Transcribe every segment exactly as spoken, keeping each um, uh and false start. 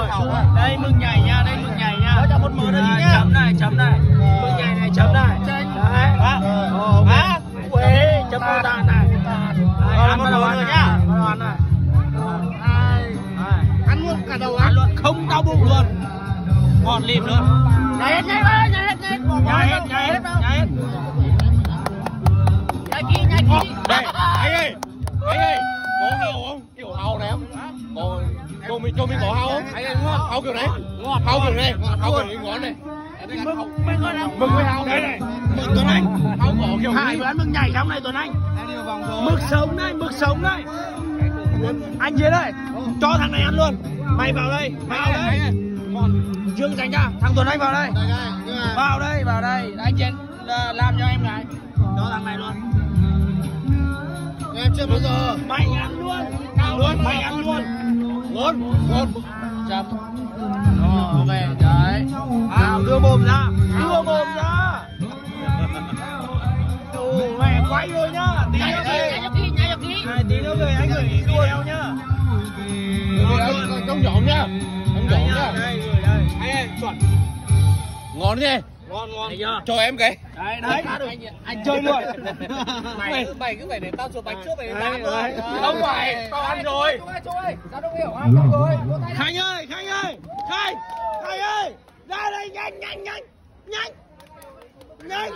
Đây mừng nhảy nha, đây mừng nhảy nha. Cho một mớ đây nhá. Chấm này, chấm này. Mừng nhảy này, chấm này. Đấy. Á. Ui, chấm màu tàn này. Rồi, bắt đầu ăn rồi nhá. Bắt đầu ăn này. Ăn luôn cả đầu ăn luôn, không đau bụng luôn. Ngọt lịm luôn. Nhảy hết, nhảy hết, nhảy hết, nhảy hết, nhảy hết, nhảy hết. Nhảy kỹ, nhảy kỹ. Đây, anh ơi, anh ơi, có hao không? Kiểu hao này không? Có, cho mình cho mình có hao không? Anh ơi, ngon. Hao kiểu này, ngon. Hao kiểu này, hao kiểu này ngon này. Mừng, mừng ngon không? Mừng với hao đây này. Mừng Tuấn Anh, hao bỏ kiểu này. Hai bữa ăn mừng nhảy trong này Tuấn Anh. Mực sống đây, mực sống đây. Anh dưới đây, cho thằng này ăn luôn. Mày vào đây, mày vào đây. Trương dành ra, thằng Tuấn Anh vào đây. Vào đây, vào đây. Anh trên làm cho em gái. Cho thằng này luôn. Em chưa bao giờ. Mày ăn luôn. Cao luôn, mày ăn luôn. Ngon, ngon. Chấm. Rồi, ok, đấy. À, đưa mồm ra, đưa mồm ra. Ồ, mẹ quay rồi nhá. Tí nữa về. Này, tí nữa về anh gửi video nhá. Trong nhóm nhá. Trong nhóm nhá. Đây, gửi đây. Anh ơi, chuẩn. Ngon thế. Ngon ngon. Thấy chưa? Cho em cái. Đấy, đấy. Anh, anh chơi luôn. Mày mày cứ phải để tao chụp bánh trước mày làm thôi. Không phải, tao ăn rồi. Tao đâu hiểu ăn xong rồi. Khánh ơi, Khánh ơi. Khánh, Khánh ơi. Ra đây nhanh nhanh nhanh. Nhanh. Nhanh.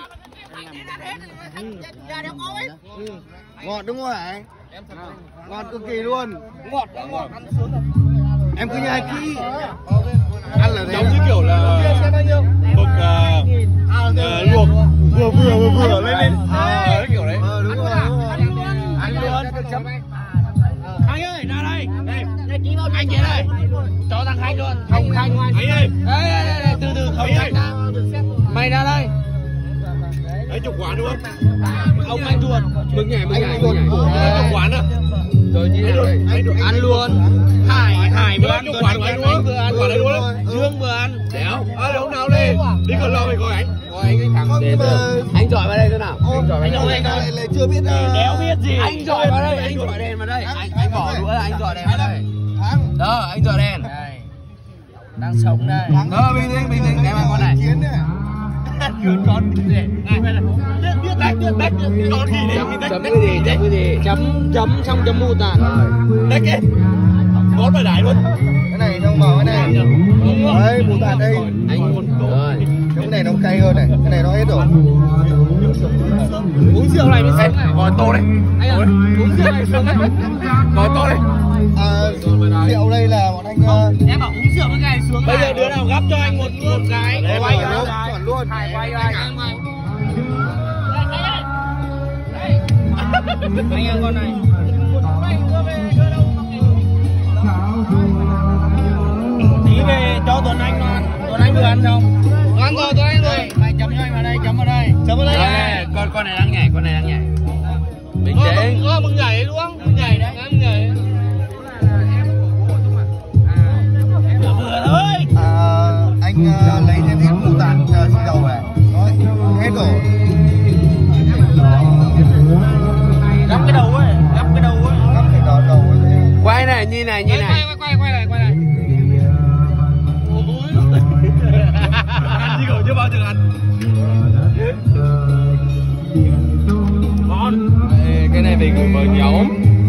Ngọt đúng không hả? Ngọt cực kỳ luôn. Ngọt, ngọt ăn sướng rồi. Em cứ nhai kỹ. Ăn là Giống như kiểu là mực uh, luộc vừa vừa vừa vừa lên lên. À, kiểu đấy. Ờ đúng rồi. Anh luôn. Khánh ơi, ra đây. Đây, anh kia đây. Cho thằng Khánh luôn. Không Khánh. Ấy ơi. Đây, đây, đây, từ từ không Khánh. Mày ra đây. Đấy chục quán đúng không? Ông anh ruột. Mừng nhảy, mừng nhảy. Chục quán à? Rồi như này. Ăn luôn. Hải, Hải vừa ăn. Chục quán của anh đúng không? Vừa ăn. Quán đấy đúng không? Dương vừa ăn. Đéo. À lúc nào đi? Đi còn lo phải gọi anh. Rồi anh anh thẳng đến. Anh giỏi vào đây thế nào? Anh giỏi vào đây. Anh lại chưa biết. Đéo biết gì. Anh giỏi vào đây, anh giỏi đèn vào đây. Anh anh bỏ đũa anh giỏi đèn vào đây. Đó, anh giỏi đèn. Đây. Đang sống đây. Đó, bình tĩnh, bình tĩnh. Em ăn con này. Con con để ngay đây này. Biết đánh, biết đánh. Con gì để Chấm cái gì, chấm cái gì? Chấm chấm xong chấm mù tàn. Đấy kìa. Ngón vào đáy luôn. Cái này không mở cái này. Đấy, mù tạt đây. Anh một rồi. Cái này nó cay hơn này, cái này nó hết rồi. Uống rượu này mới sướng này. Ngồi to đấy. Anh ơi, uống rượu này sướng đấy. Ngồi to đấy. À, rượu đây là bọn anh. Uh... Em bảo uống rượu với cái này sướng. Bây giờ đứa nào gắp cho anh một một cái. Quay luôn, chuẩn luôn. Hải quay anh. Anh ăn con này. Tí về cho Tuấn Anh ăn. Tuấn Anh vừa ăn không? Ăn rồi, Tuấn Anh rồi. Mày chấm cho anh vào đây, chấm vào đây. Chấm vào đây. Đây, con con này đang nhảy, con này đang nhảy. Bình tĩnh. Ờ, mừng nhảy đúng không? Mừng nhảy đấy. Mừng nhảy. Vừa thôi. À, anh uh, lấy thêm ít mù tạt uh, xì dầu về. Rồi, hết rồi. Gắp cái đầu ấy, gắp cái đầu ấy. Gắp cái đầu đầu ấy. Quay này, như này, như này. Quay, quay, quay này, quay này. Ăn gì cậu chưa bao giờ ăn. Ngon. Cái này phải gửi vào nhóm.